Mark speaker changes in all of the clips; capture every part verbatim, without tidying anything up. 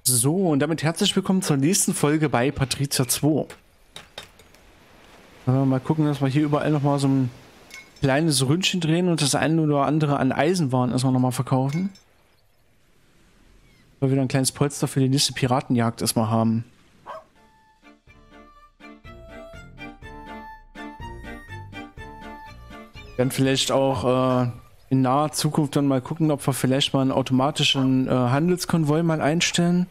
Speaker 1: So, und damit herzlich willkommen zur nächsten Folge bei Patrizia zwei. Äh, mal gucken, dass wir hier überall nochmal so ein kleines Ründchen drehen und das eine oder andere an Eisenwaren erstmal nochmal verkaufen. Weil wir wieder ein kleines Polster für die nächste Piratenjagd erstmal haben. Wir werden vielleicht auch äh, in naher Zukunft dann mal gucken, ob wir vielleicht mal einen automatischen äh, Handelskonvoi mal einstellen.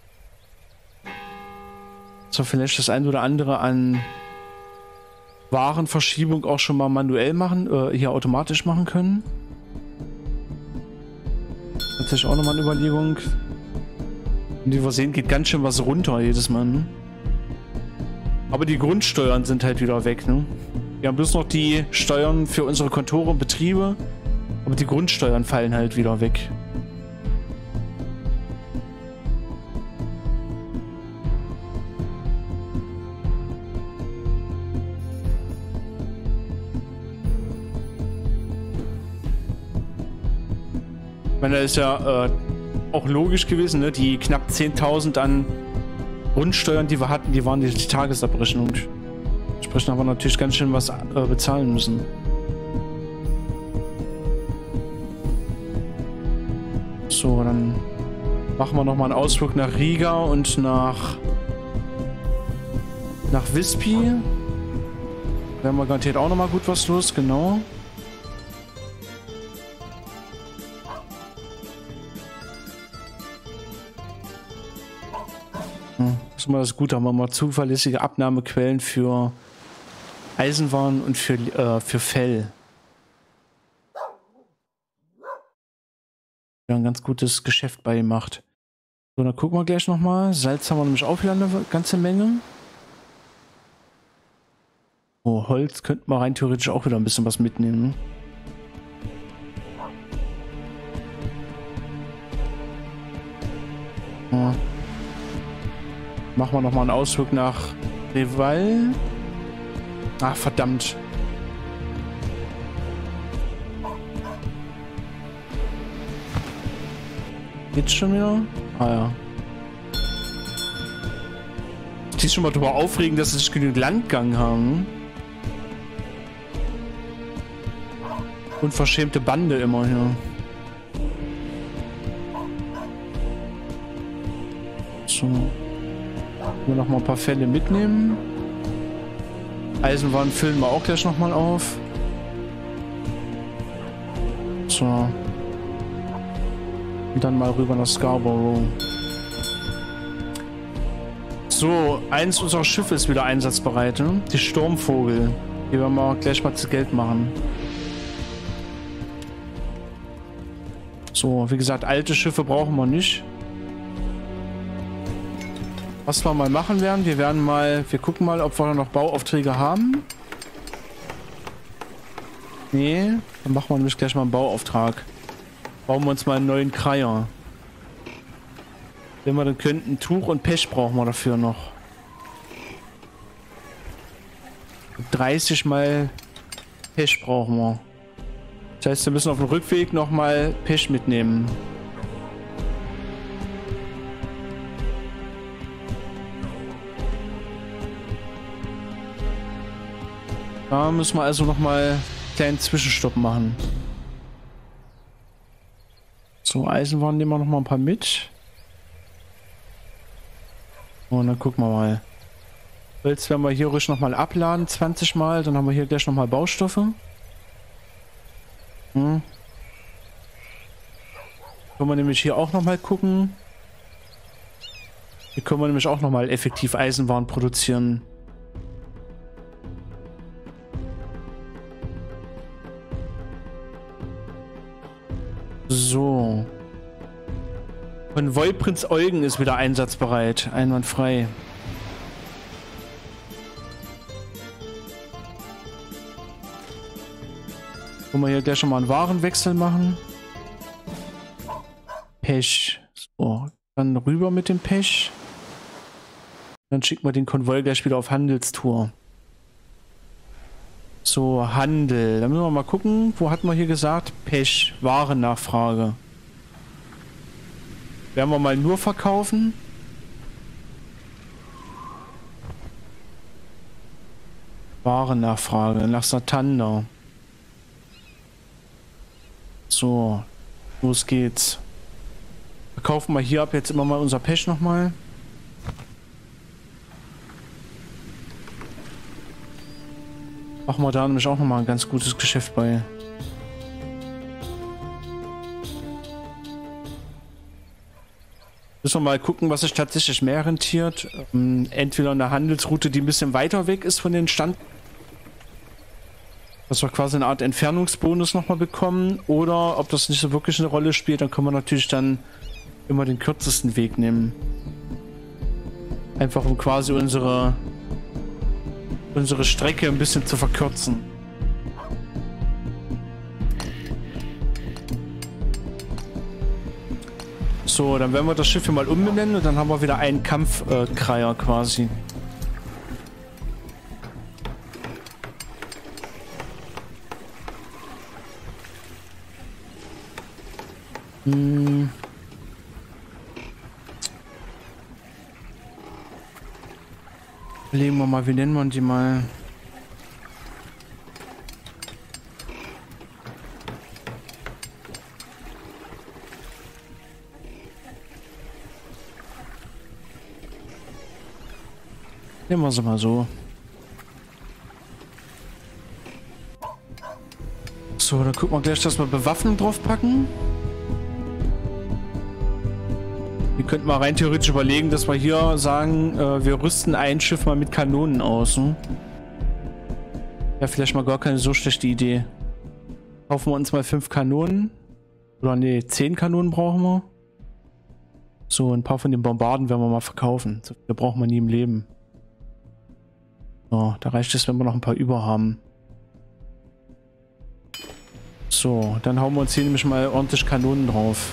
Speaker 1: Dass wir vielleicht das ein oder andere an Warenverschiebung auch schon mal manuell machen, äh, hier automatisch machen können. Natürlich auch nochmal eine Überlegung. Und wie wir sehen, geht ganz schön was runter jedes Mal. Ne? Aber die Grundsteuern sind halt wieder weg. Ne? Wir haben bloß noch die Steuern für unsere Kontore und Betriebe, aber die Grundsteuern fallen halt wieder weg. Ich meine, das ist ja äh, auch logisch gewesen, ne? Die knapp zehntausend an Grundsteuern, die wir hatten, die waren die, die Tagesabrechnung. Sprich, haben wir natürlich ganz schön was äh, bezahlen müssen. So, dann machen wir nochmal einen Ausflug nach Riga und nach nach Visby. Da haben wir garantiert auch nochmal gut was los, genau. Hm, das ist mal das Gute, haben wir mal zuverlässige Abnahmequellen für Eisenwaren und für, äh, für Fell. Ja, ein ganz gutes Geschäft bei ihm macht. So, dann gucken wir gleich nochmal. Salz haben wir nämlich auch wieder eine ganze Menge. Oh, Holz könnten wir rein theoretisch auch wieder ein bisschen was mitnehmen. Ne? Ja. Machen wir nochmal einen Ausflug nach Reval. Ach, verdammt. Geht's schon wieder? Ah ja. Die ist schon mal drüber aufregen, dass sie nicht genügend Landgang haben. Unverschämte Bande immer hier. So. Wir noch mal ein paar Fälle mitnehmen. Eisenwaren füllen wir auch gleich nochmal auf. So. Und dann mal rüber nach Scarborough. So, eins unserer Schiffe ist wieder einsatzbereit. Ne? Die Sturmvogel. Die werden wir gleich mal zu Geld machen. So, wie gesagt, alte Schiffe brauchen wir nicht. Was wir mal machen werden, wir werden mal, wir gucken mal, ob wir noch Bauaufträge haben. Nee, dann machen wir nämlich gleich mal einen Bauauftrag. Bauen wir uns mal einen neuen Kreier. Wenn wir dann könnten, Tuch und Pech brauchen wir dafür noch. dreißig mal Pech brauchen wir. Das heißt, wir müssen auf dem Rückweg nochmal Pech mitnehmen. Da müssen wir also nochmal einen kleinen Zwischenstopp machen. So, Eisenwaren nehmen wir nochmal ein paar mit. Und dann gucken wir mal. Jetzt werden wir hier ruhig nochmal abladen, zwanzig Mal. Dann haben wir hier gleich nochmal Baustoffe. Hm. Können wir nämlich hier auch nochmal gucken. Hier können wir nämlich auch nochmal effektiv Eisenwaren produzieren. So. Konvoi Prinz Eugen ist wieder einsatzbereit. Einwandfrei. Wollen wir hier gleich schon mal einen Warenwechsel machen? Pech. So, dann rüber mit dem Pech. Dann schicken wir den Konvoi gleich wieder auf Handelstour. So, Handel. Da müssen wir mal gucken. Wo hatten wir hier gesagt? Pech. Warennachfrage. Werden wir mal nur verkaufen. Warennachfrage nach Satanda. So, los geht's. Wir kaufen mal hier ab jetzt immer mal unser Pech nochmal. Machen wir da nämlich auch nochmal ein ganz gutes Geschäft bei. Müssen wir mal gucken, was sich tatsächlich mehr rentiert. Ähm, entweder eine Handelsroute, die ein bisschen weiter weg ist von den Stand. Dass wir quasi eine Art Entfernungsbonus nochmal bekommen. Oder ob das nicht so wirklich eine Rolle spielt, dann können wir natürlich dann immer den kürzesten Weg nehmen. Einfach um quasi unsere, unsere Strecke ein bisschen zu verkürzen. So, dann werden wir das Schiff hier mal umbenennen und dann haben wir wieder einen Kampfkreier äh, quasi. Hm. Legen wir mal, wie nennen wir die mal? Nehmen wir sie mal so. So, dann gucken wir gleich, dass wir Bewaffnung draufpacken. Wir könnten mal rein theoretisch überlegen, dass wir hier sagen, äh, wir rüsten ein Schiff mal mit Kanonen aus. Hm? Ja, vielleicht mal gar keine so schlechte Idee. Kaufen wir uns mal fünf Kanonen. Oder nee, zehn Kanonen brauchen wir. So, ein paar von den Bombarden werden wir mal verkaufen. So viele brauchen wir nie im Leben. So, da reicht es, wenn wir noch ein paar über haben. So, dann hauen wir uns hier nämlich mal ordentlich Kanonen drauf.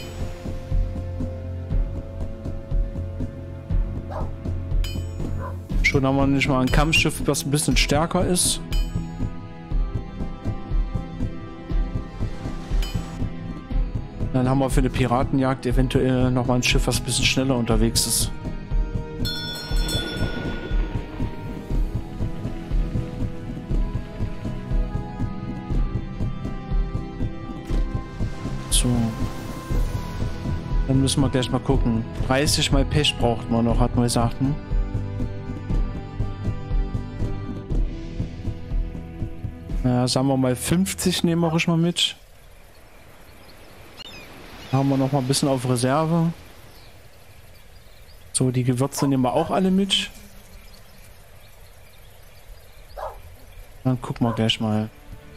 Speaker 1: Schon haben wir nicht mal ein Kampfschiff, das ein bisschen stärker ist. Dann haben wir für eine Piratenjagd eventuell noch mal ein Schiff, was ein bisschen schneller unterwegs ist. So. Dann müssen wir gleich mal gucken. dreißig mal Pech braucht man noch, hat man gesagt, hm? Ja, sagen wir mal fünfzig nehmen wir ruhig mal mit. Haben wir noch mal ein bisschen auf Reserve. So, die Gewürze nehmen wir auch alle mit. Dann gucken wir gleich mal.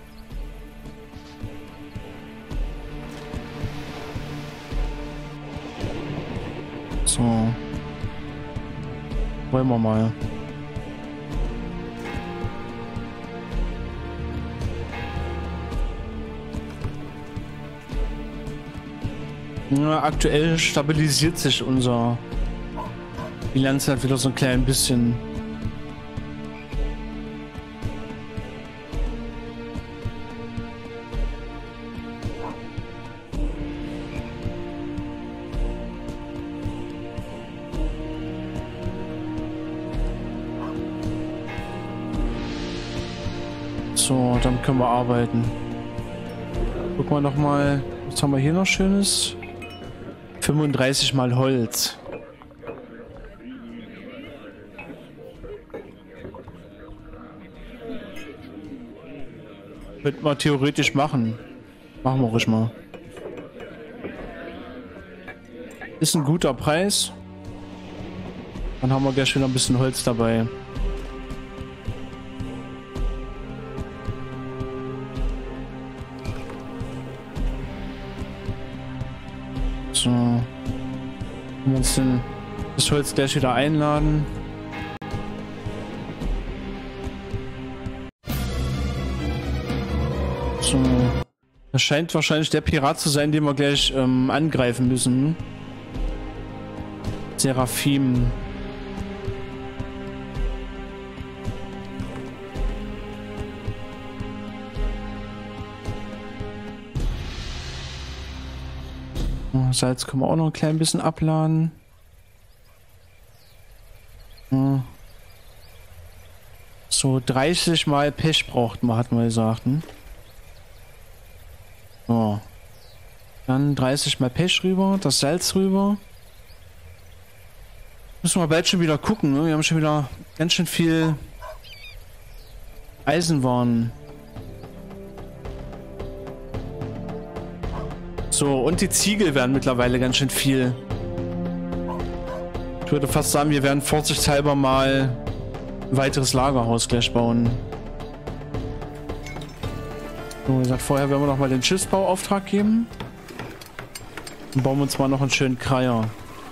Speaker 1: So. Wollen wir mal. Ja, aktuell stabilisiert sich unser Bilanz halt wieder so ein klein bisschen. So, dann können wir arbeiten. Gucken wir noch mal, was haben wir hier noch Schönes? fünfunddreißig mal Holz. Könnten wir theoretisch machen. Machen wir ruhig mal. Ist ein guter Preis. Dann haben wir gleich wieder ein bisschen Holz dabei. So. Können wir uns denn das Holz gleich wieder einladen. So. Das scheint wahrscheinlich der Pirat zu sein, den wir gleich ähm, angreifen müssen. Seraphim. Salz können wir auch noch ein klein bisschen abladen. Ja. So, dreißig Mal Pech braucht man, hatten wir gesagt, hm? So. Dann dreißig Mal Pech rüber, das Salz rüber. Müssen wir bald schon wieder gucken, ne? Wir haben schon wieder ganz schön viel Eisenwaren. So, und die Ziegel werden mittlerweile ganz schön viel. Ich würde fast sagen, wir werden vorsichtshalber mal ein weiteres Lagerhaus gleich bauen. So, wie gesagt, vorher werden wir noch mal den Schiffsbauauftrag geben. Dann bauen wir uns mal noch einen schönen Kreier.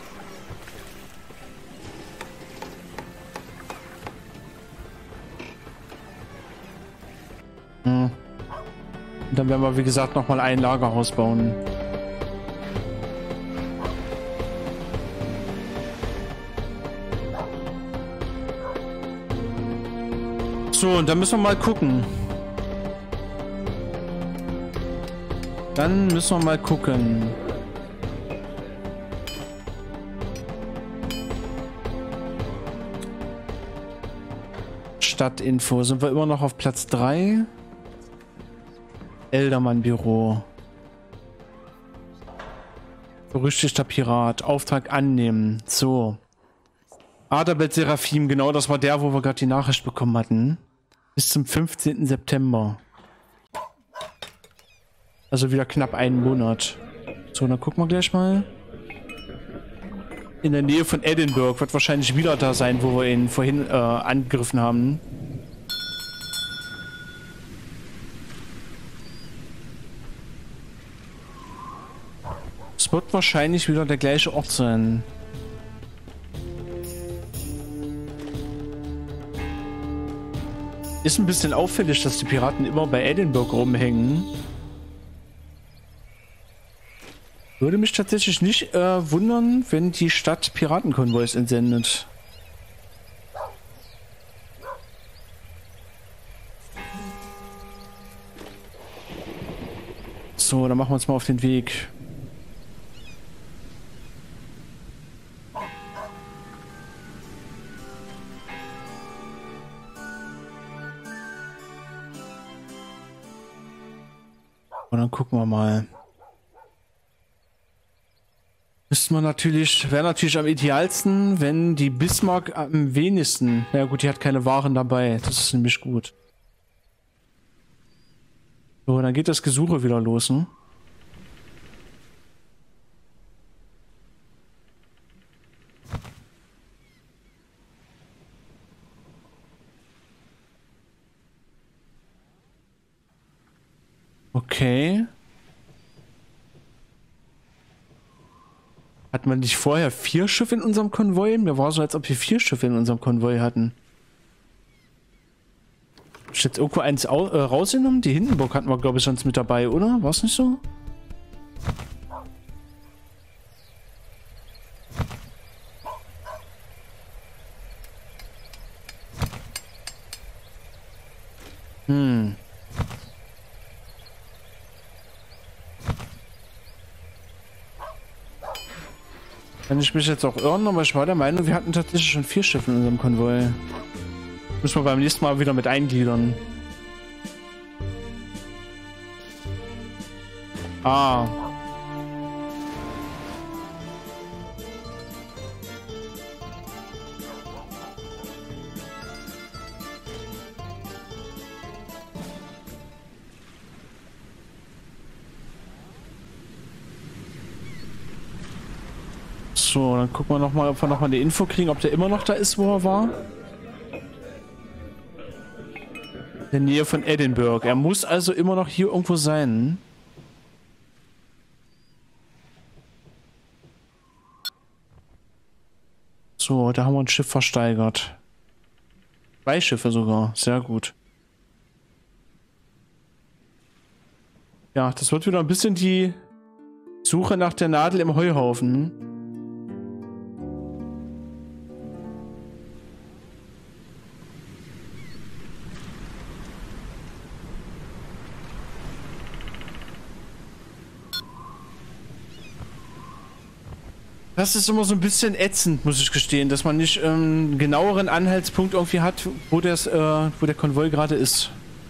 Speaker 1: Hm. Und dann werden wir, wie gesagt, noch mal ein Lagerhaus bauen. So, und dann müssen wir mal gucken. Dann müssen wir mal gucken. Stadtinfo. Sind wir immer noch auf Platz drei? Eldermann-Büro. Berüchtigter Pirat. Auftrag annehmen. So. Adalbert Seraphim. Genau, das war der, wo wir gerade die Nachricht bekommen hatten. Bis zum fünfzehnten September. Also wieder knapp einen Monat. So, dann gucken wir gleich mal. In der Nähe von Edinburgh wird wahrscheinlich wieder da sein, wo wir ihn vorhin äh, angegriffen haben. Es wird wahrscheinlich wieder der gleiche Ort sein. Ist ein bisschen auffällig, dass die Piraten immer bei Edinburgh rumhängen. Würde mich tatsächlich nicht äh, wundern, wenn die Stadt Piratenkonvois entsendet. So, dann machen wir uns mal auf den Weg. Und dann gucken wir mal. Müssten wir natürlich, wäre natürlich am idealsten, wenn die Bismarck am wenigsten. Ja gut, die hat keine Waren dabei. Das ist nämlich gut. So, dann geht das Gesuche wieder los, ne? Okay. Hat man nicht vorher vier Schiffe in unserem Konvoi? Mir war so, als ob wir vier Schiffe in unserem Konvoi hatten. Ist jetzt irgendwo eins au äh, rausgenommen? Die Hindenburg hatten wir, glaube ich, sonst mit dabei, oder? War es nicht so? Hm. Kann ich mich jetzt auch irren, aber ich war der Meinung, wir hatten tatsächlich schon vier Schiffe in unserem Konvoi. Müssen wir beim nächsten Mal wieder mit eingliedern. Ah. So, dann gucken wir nochmal, ob wir nochmal eine Info kriegen, ob der immer noch da ist, wo er war. In der Nähe von Edinburgh. Er muss also immer noch hier irgendwo sein. So, da haben wir ein Schiff versteigert. Zwei Schiffe sogar. Sehr gut. Ja, das wird wieder ein bisschen die Suche nach der Nadel im Heuhaufen. Das ist immer so ein bisschen ätzend, muss ich gestehen, dass man nicht ähm, einen genaueren Anhaltspunkt irgendwie hat, wo, das, äh, wo der Konvoi gerade ist.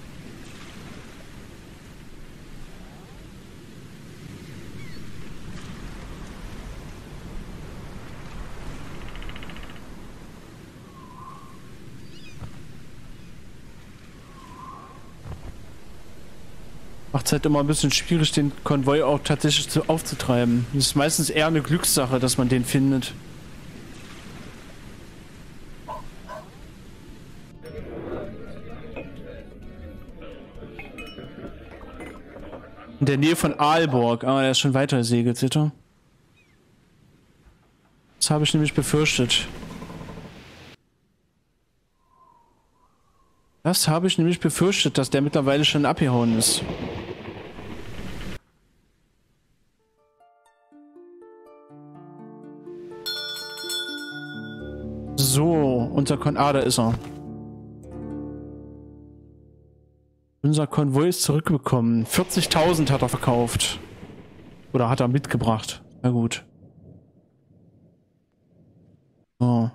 Speaker 1: Macht es halt immer ein bisschen schwierig, den Konvoi auch tatsächlich zu, aufzutreiben. Das ist meistens eher eine Glückssache, dass man den findet. In der Nähe von Aalborg. Ah, er ist schon weiter gesegelt, seht ihr? Das habe ich nämlich befürchtet. Das habe ich nämlich befürchtet, dass der mittlerweile schon abgehauen ist. So, unser Kon... Ah, da ist er. Unser Konvoi ist zurückgekommen. vierzigtausend hat er verkauft. Oder hat er mitgebracht. Na gut. Oh.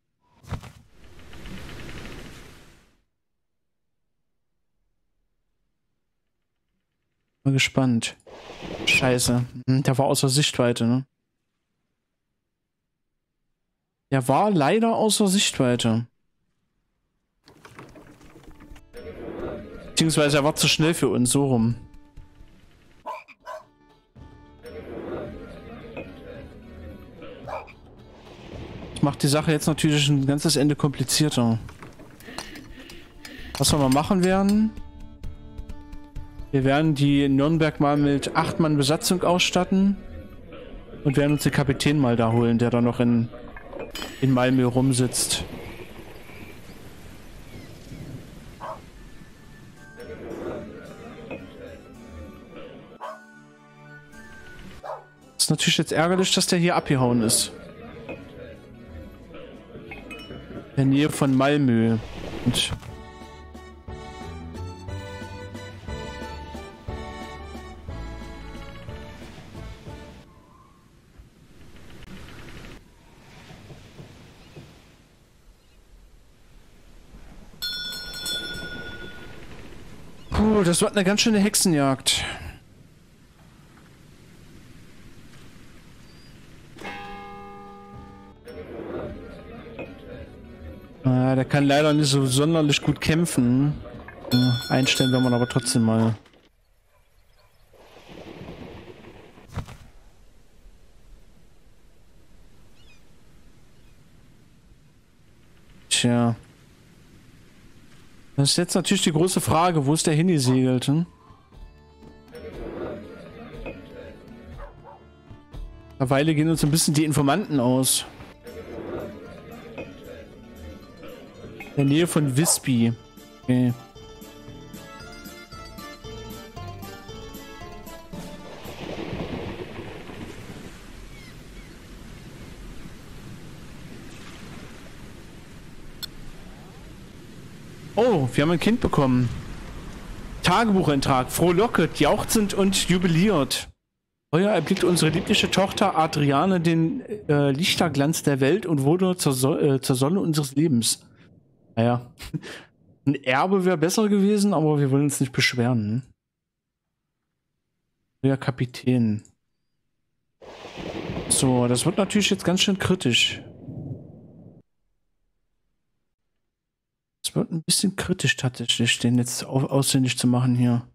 Speaker 1: Mal gespannt. Scheiße. Der war außer Sichtweite, ne? Der war leider außer Sichtweite. Beziehungsweise er war zu schnell für uns, so rum. Das macht die Sache jetzt natürlich ein ganzes Ende komplizierter. Was wir mal machen werden... Wir werden die Nürnberg mal mit acht Mann Besatzung ausstatten und werden uns den Kapitän mal da holen, der da noch in, in Malmö rumsitzt. Ist natürlich jetzt ärgerlich, dass der hier abgehauen ist. In der Nähe von Malmö. Und Puh, das wird eine ganz schöne Hexenjagd. Ah, der kann leider nicht so sonderlich gut kämpfen. Ja, einstellen wir man aber trotzdem mal. Tja. Das ist jetzt natürlich die große Frage, wo ist der hingesegelt? Hm? Mittlerweile gehen uns ein bisschen die Informanten aus. In der Nähe von Visby. Okay. Oh, wir haben ein Kind bekommen. Tagebucheintrag. Frohlocket, jauchzend und jubiliert. Heuer erblickt unsere liebliche Tochter Adriane den äh, Lichterglanz der Welt und wurde zur, so äh, zur Sonne unseres Lebens. Naja, ein Erbe wäre besser gewesen, aber wir wollen uns nicht beschweren. Neuer Kapitän. So, das wird natürlich jetzt ganz schön kritisch. Es wird ein bisschen kritisch tatsächlich, den jetzt ausfindig zu machen hier.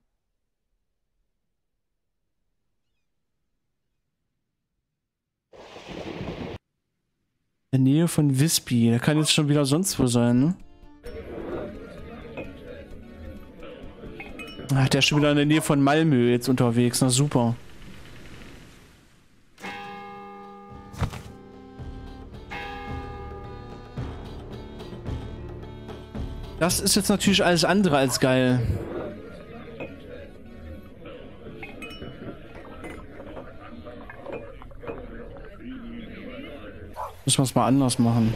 Speaker 1: In der Nähe von Visby. Der kann jetzt schon wieder sonst wo sein, ne? Ach, der ist schon wieder in der Nähe von Malmö jetzt unterwegs. Na super. Das ist jetzt natürlich alles andere als geil. Müssen wir es mal anders machen.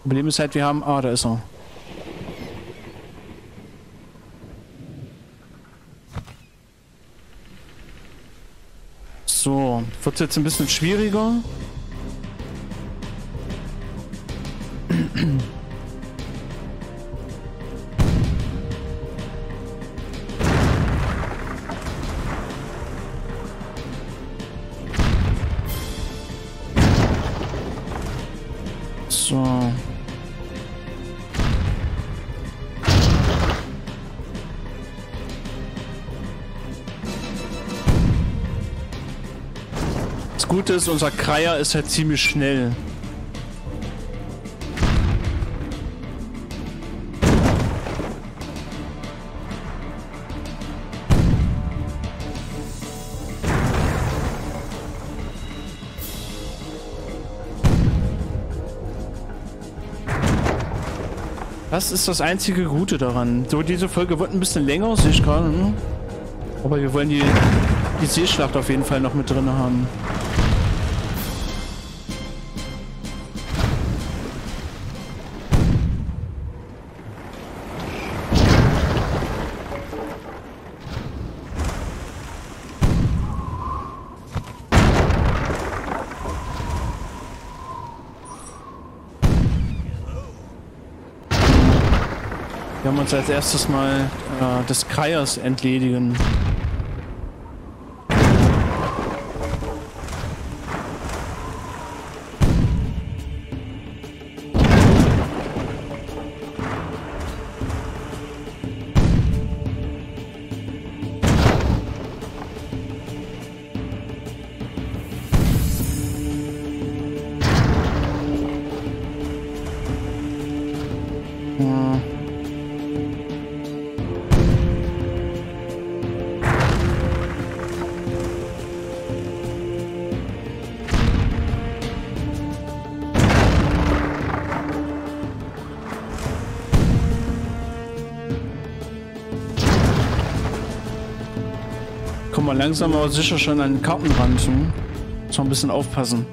Speaker 1: Problem ist halt, wir haben... Ah, da ist er. So, wird jetzt ein bisschen schwieriger. So. Das Gute ist, unser Kreier ist halt ziemlich schnell. Das ist das einzige Gute daran. So, diese Folge wird ein bisschen länger, sehe ich gerade. Ne? Aber wir wollen die, die Seeschlacht auf jeden Fall noch mit drin haben. Wir haben uns als erstes mal äh, des Kreiers entledigen. Ja. Kommen wir langsam aber sicher schon an den Kartenrand. Hm? Muss noch ein bisschen aufpassen.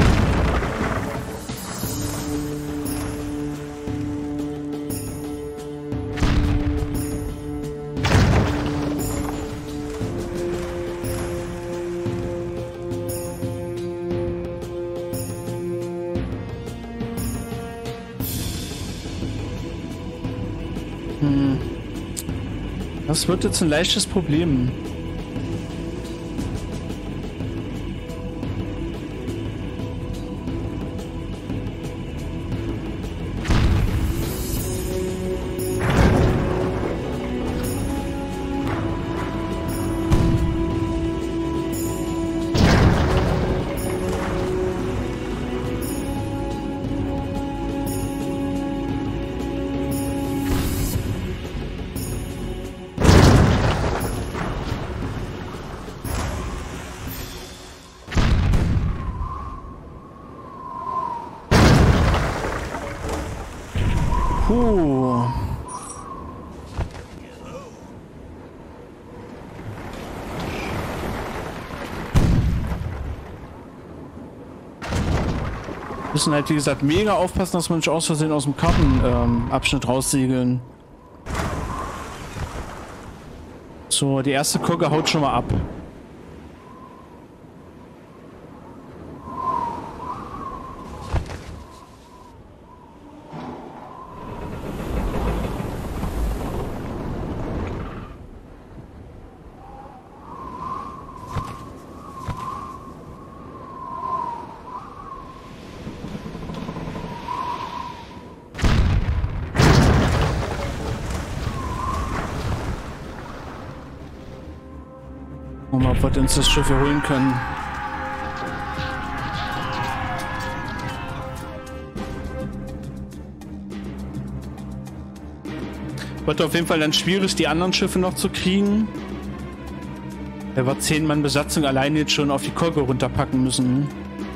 Speaker 1: Hm. Das wird jetzt ein leichtes Problem. Puh. Müssen halt, wie gesagt, mega aufpassen, dass wir nicht aus Versehen aus dem Kartenabschnitt ähm, raussegeln. So, die erste Kogge haut schon mal ab. Gucken wir mal, ob wir uns das Schiff hier holen können. Wird auf jeden Fall dann schwierig, die anderen Schiffe noch zu kriegen. Er wird zehn Mann Besatzung allein jetzt schon auf die Kogge runterpacken müssen.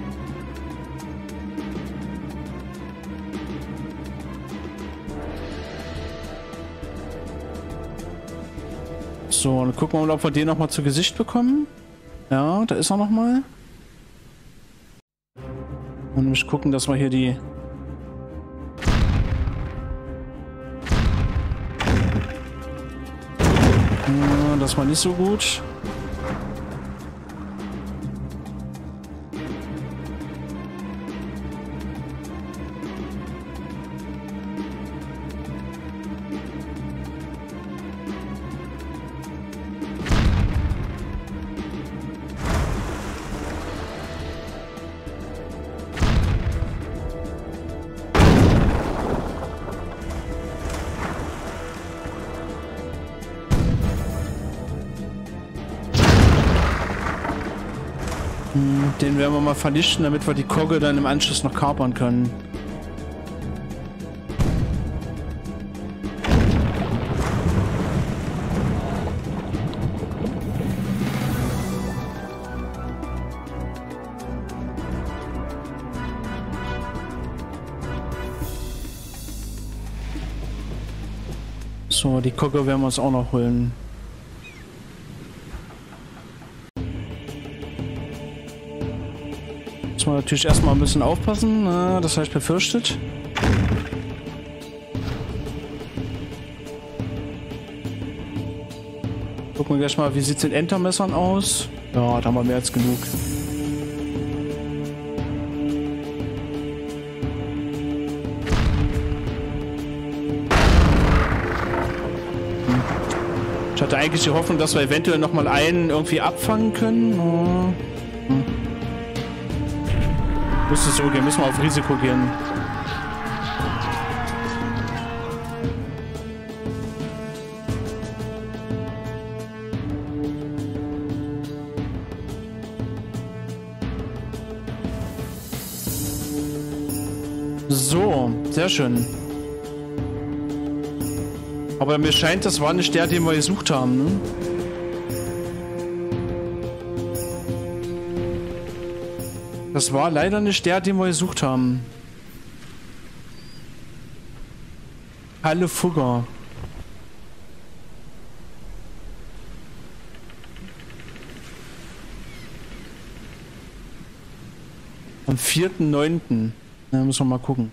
Speaker 1: So, dann gucken wir mal, ob wir den noch mal zu Gesicht bekommen. Ja, da ist er noch mal. Und nämlich gucken, dass wir hier die Ja, das war nicht so gut. Den werden wir mal vernichten, damit wir die Kogge dann im Anschluss noch kapern können. So, die Kogge werden wir uns auch noch holen. Muss man natürlich erstmal ein bisschen aufpassen, das heißt befürchtet. Gucken wir gleich mal, wie sieht es in Entermessern aus? Ja, da haben wir mehr als genug. Ich hatte eigentlich die Hoffnung, dass wir eventuell noch mal einen irgendwie abfangen können. Oh. Hm. Müsste so gehen, müssen wir auf Risiko gehen. So, sehr schön. Aber mir scheint, das war nicht der, den wir gesucht haben, ne? Das war leider nicht der, den wir gesucht haben. Halle Fugger. Am vierten neunten Da müssen wir mal gucken.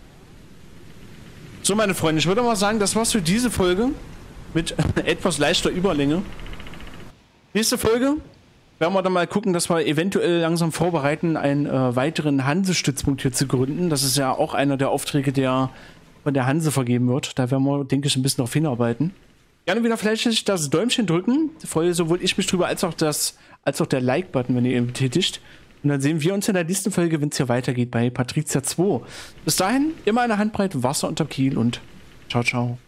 Speaker 1: So, meine Freunde, ich würde mal sagen, das war's für diese Folge. Mit etwas leichter Überlänge. Nächste Folge werden wir dann mal gucken, dass wir eventuell langsam vorbereiten, einen äh, weiteren Hanse-Stützpunkt hier zu gründen. Das ist ja auch einer der Aufträge, der von der Hanse vergeben wird. Da werden wir, denke ich, ein bisschen darauf hinarbeiten. Gerne wieder vielleicht das Däumchen drücken. Da freue sowohl ich mich drüber, als auch, das, als auch der Like-Button, wenn ihr ihn betätigt. Und dann sehen wir uns in der nächsten Folge, wenn es hier weitergeht bei Patricia zwei. Bis dahin, immer eine Handbreit Wasser unterm Kiel und ciao, ciao.